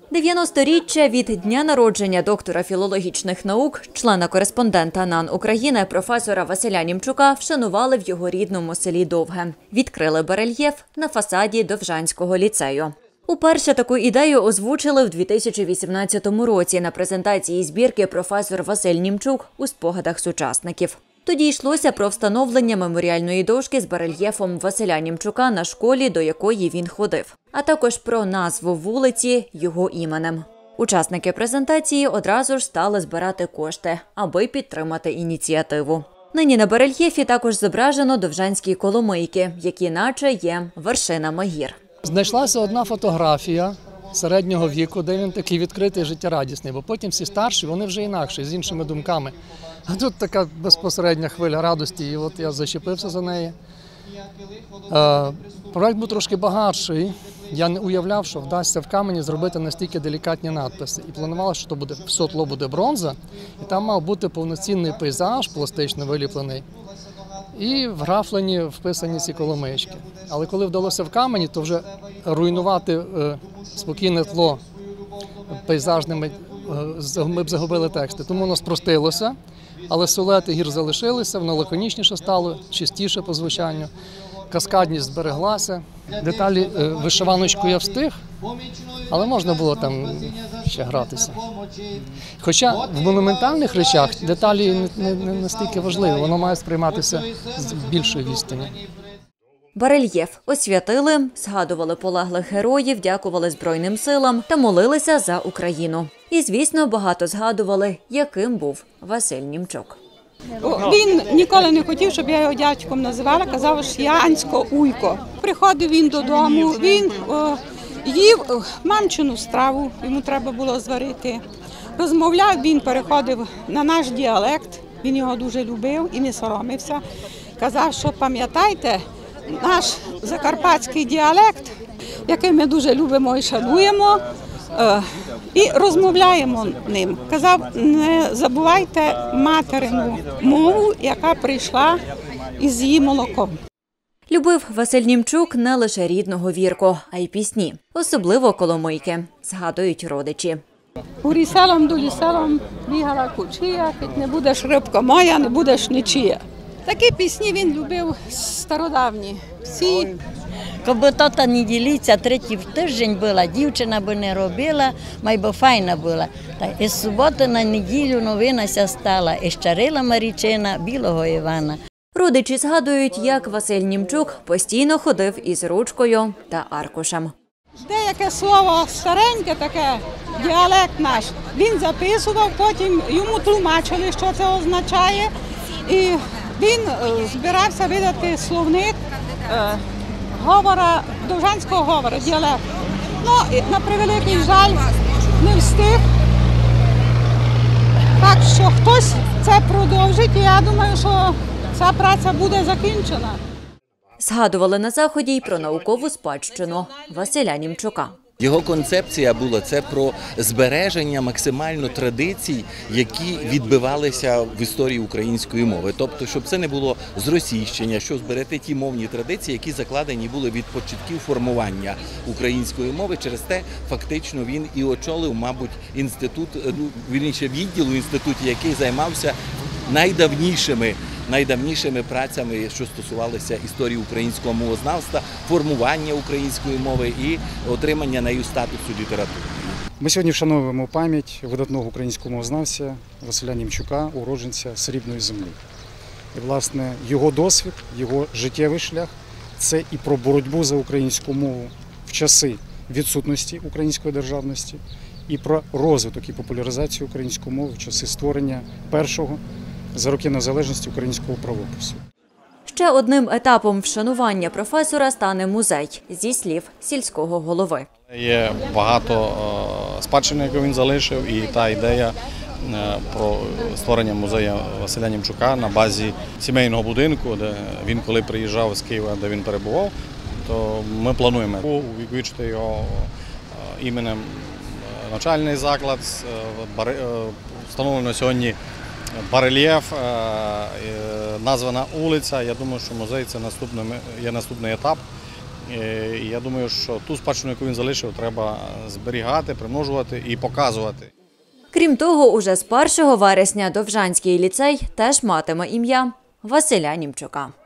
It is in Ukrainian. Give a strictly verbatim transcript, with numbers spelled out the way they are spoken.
дев'яносторіччя від дня народження доктора філологічних наук, члена-кореспондента НАН України, професора Василя Німчука вшанували в його рідному селі Довге. Відкрили барельєф на фасаді Довжанського ліцею. Уперше таку ідею озвучили в дві тисячі вісімнадцятому році на презентації збірки «Професор Василь Німчук у спогадах сучасників». Тоді йшлося про встановлення меморіальної дошки з барельєфом Василя Німчука на школі, до якої він ходив, а також про назву вулиці його іменем. Учасники презентації одразу ж стали збирати кошти, аби підтримати ініціативу. Нині на барельєфі також зображено довжанські коломийки, які наче є вершинами гір. Знайшлася одна фотографія середнього віку, де він такий відкритий, життєрадісний, бо потім всі старші, вони вже інакші, з іншими думками. А тут така безпосередня хвиля радості, і от я зачепився за неї. Е, проект був трошки багатший. Я не уявляв, що вдасться в камені зробити настільки делікатні надписи. І планувалося, що буде, все тло буде бронза, і там мав бути повноцінний пейзаж, пластично виліплений, і вграфлені, вписані ці коломички. Але коли вдалося в камені, то вже руйнувати е, спокійне тло пейзажними, е, ми б загубили тексти. Тому воно спростилося, але силуети гір залишилися, воно лаконічніше стало, чистіше по звучанню, каскадність збереглася. Деталі е, вишиваночку я встиг, але можна було там ще гратися. Хоча в монументальних речах деталі не, не, не настільки важливі, воно має сприйматися з більшої відстані. Барельєф освятили, згадували полеглих героїв, дякували Збройним силам та молилися за Україну. І, звісно, багато згадували, яким був Василь Німчук. Він ніколи не хотів, щоб я його дядьком називала, казав, що я Ансько Уйко. Приходив він додому, він о, їв мамчину страву, йому треба було зварити. Розмовляв, він переходив на наш діалект, він його дуже любив і не соромився. Казав, що пам'ятайте, наш закарпатський діалект, який ми дуже любимо і шануємо, і розмовляємо ним. Казав, не забувайте материну мову, яка прийшла із її молоком. Любив Василь Німчук не лише рідного Вірку, а й пісні, особливо коломийки, згадують родичі. Урі селом, дулі селом, бігала кучія, хоч не будеш рибка моя, не будеш нічия. Такі пісні він любив стародавні. Всі. Коби тата не ділиться, третій в тиждень була, дівчина би не робила, май би файна була. Та із суботи на неділю новинася стала, і щарила Марічина білого Івана. Родичі згадують, як Василь Німчук постійно ходив із ручкою та аркушем. Деяке слово стареньке таке, діалект наш, він записував, потім йому тлумачили, що це означає. І він збирався видати словник е, говора, довжанського говору, діалект. Ну, на превеликий жаль, не встиг. Так що хтось це продовжить, і я думаю, що ця праця буде закінчена. Згадували на заході й про наукову спадщину Василя Німчука. Його концепція була це про збереження максимально традицій, які відбивалися в історії української мови. Тобто, щоб це не було зросійщення, щоб зберегти ті мовні традиції, які закладені були від початків формування української мови. Через те фактично він і очолив, мабуть, інститут, ну, вірніше, відділ у інституті, який займався найдавнішими найдавнішими працями, що стосувалися історії українського мовознавства, формування української мови і отримання нею статусу літератури. Ми сьогодні вшановуємо пам'ять видатного українського мовознавця Василя Німчука, уродженця Срібної землі. І, власне, його досвід, його життєвий шлях – це і про боротьбу за українську мову в часи відсутності української державності, і про розвиток і популяризацію української мови в часи створення першого за роки незалежності українського правопису. Ще одним етапом вшанування професора стане музей, зі слів сільського голови. Є багато спадщини, яку він залишив, і та ідея про створення музею Василя Німчука на базі сімейного будинку, де він коли приїжджав з Києва, де він перебував, то ми плануємо увіковічити його іменем навчальний заклад, встановлено сьогодні барельєф, названа вулиця. Я думаю, що музей – це наступний, є наступний етап І я думаю, що ту спадщину, яку він залишив, треба зберігати, примножувати і показувати. Крім того, уже з першого вересня Довжанський ліцей теж матиме ім'я Василя Німчука.